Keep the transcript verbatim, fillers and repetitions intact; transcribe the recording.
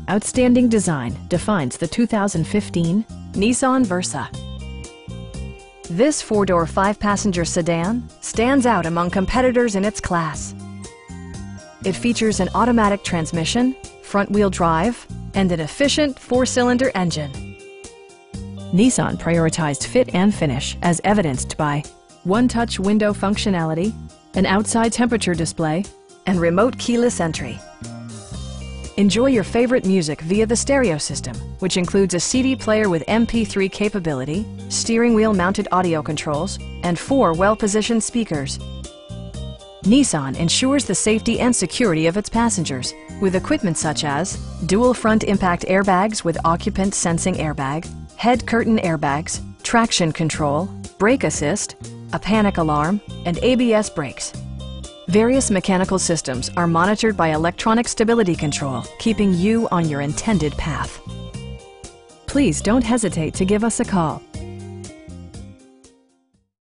Outstanding design defines the two thousand fifteen Nissan Versa. This four-door, five-passenger sedan stands out among competitors in its class. It features an automatic transmission, front-wheel drive, and an efficient four-cylinder engine. Nissan prioritized fit and finish as evidenced by one-touch window functionality, an outside temperature display, and remote keyless entry. Enjoy your favorite music via the stereo system, which includes a C D player with M P three capability, steering wheel mounted audio controls, and four well-positioned speakers. Nissan ensures the safety and security of its passengers with equipment such as dual front impact airbags with occupant sensing airbag, head curtain airbags, traction control, brake assist, a panic alarm, and A B S brakes. Various mechanical systems are monitored by electronic stability control, keeping you on your intended path. Please don't hesitate to give us a call.